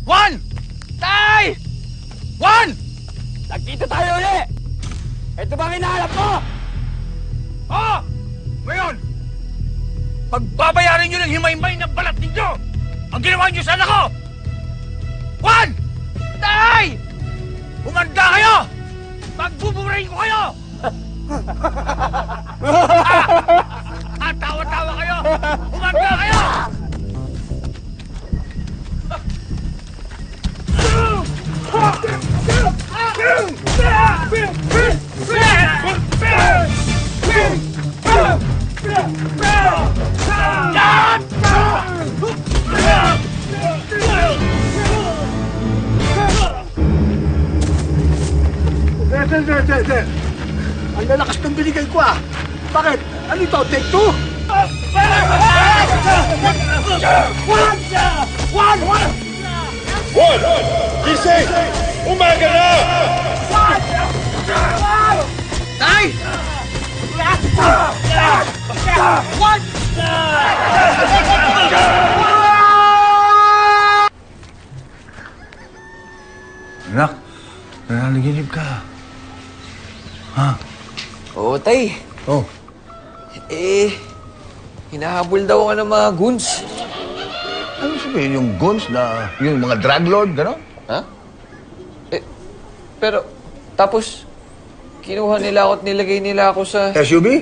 Juan! Tay! Juan! Nagkita tayo uli! Ito ba hinahanap mo? Oo! Ngayon, pagbabayarin nyo ng himay-himay ng balat ninyo ang ginawa nyo sa anak ko! Juan! Tay! Humanda kayo! Pagbuburahin ko kayo! Tawa-tawa kayo! Humanda kayo! Sir. Ang lalakas ng binigay ko ah. Bakit? Ano ito? Take two? One! Gising! Umaga na! Tay! Anak, nananaginip ka. Ha? Oo, tay. Oh. Hinahabol daw ka ng mga goons. Ano sabihin yung guns na yung mga drug lord, gano'n? Ha? Pero, tapos, kinuha nila ako at nilagay nila ako sa... SUV?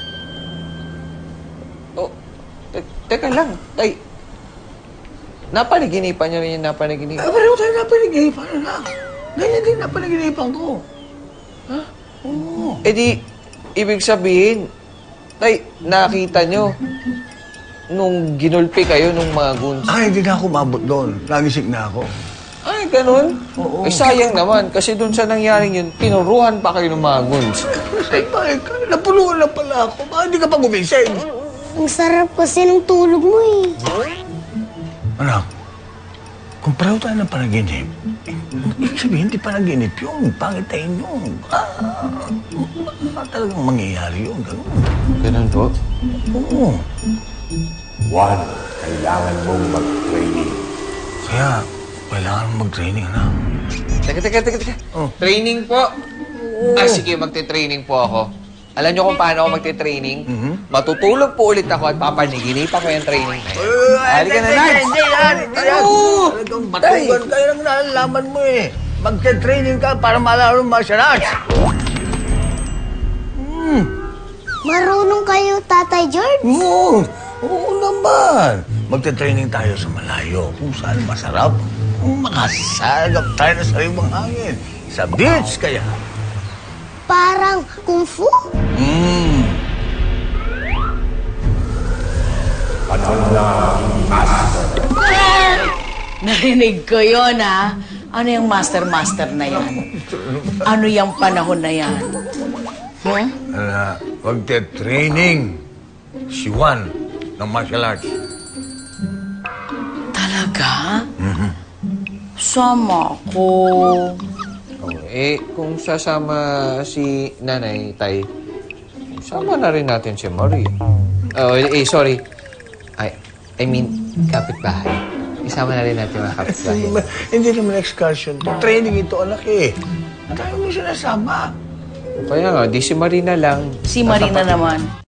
Teka lang, tay. Napanaginipan niyo rin yung napanaginipan. Pareho tayo napanaginipan, anak. Ganyan din napanaginipan ko. Ha? Oo. Ibig sabihin, tay, nakita nyo nung ginulpi kayo nung mga goons. Ay, hindi na ako mabot doon. Nagising na ako. Ay, ganun? Oo. Sayang naman, kasi dun sa nangyaring yun, tinuruhan pa kayo ng mga goons. Ay, bakit? Napuluhan na pala ako. Bakit hindi ka pa gumising? Ang sarap kasi ng tulog mo eh. Anak, kung pareho tayo ng panaginip, ibig sabihin, hindi panaginip yun. Pangit tayo yun. Talagang mangyayari yun. Ganun po? Oo. Juan, kailangan mong mag-training. Kaya, kailangan mag-training, anak. Teka. Oh. Training po? Sige, magte-training po ako. Alam niyo kung paano ako magte-training? Matutulog po ulit ako at papaniginipan ko yung training na yun. Halika na, Nards! Hindi yan! Talagang matugan kayo ng nalalaman mo eh. Magte-training ka para malaro ng martial arts. Marunong kayo, Tatay George? Oo naman. Magte-training tayo sa malayo kung saan masarap. Makasagap tayo ng sariwang hangin. Sa beach kaya. Parang kung fu? Panahon na master. Narinig ko yun, ha? Ano yung master-master na yan? Ano yung panahon na yan? Huh? Magte-training si Juan ng martial arts. Talaga? Sama ko. Kung sasama si Nanay, Tay, sama na rin natin si Marie. Sorry. I mean, kapitbahay. Isama na rin natin mga kapitbahay. Hindi naman excursion to. Training ito, anak eh. Tayo mo sinasama. Kaya nga, di si Marie na lang. Si Marina naman.